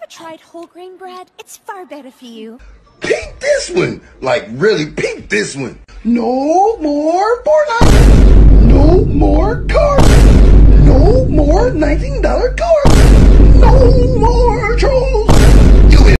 tried whole grain bread? It's far better for you. Peep this one. Like, really peep this one. No more Fortnite. No more cars. No more $19 cars.